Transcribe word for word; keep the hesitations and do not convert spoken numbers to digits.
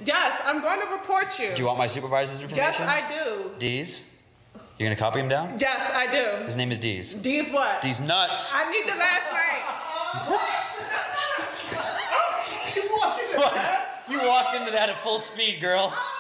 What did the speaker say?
Yes, I'm going to report you. Do you want my supervisor's information? Yes, I do. Deez? You're gonna copy him down? Yes, I do. His name is Deez. Deez what? Deez Nuts. I need the last name. You walked into that at full speed, girl.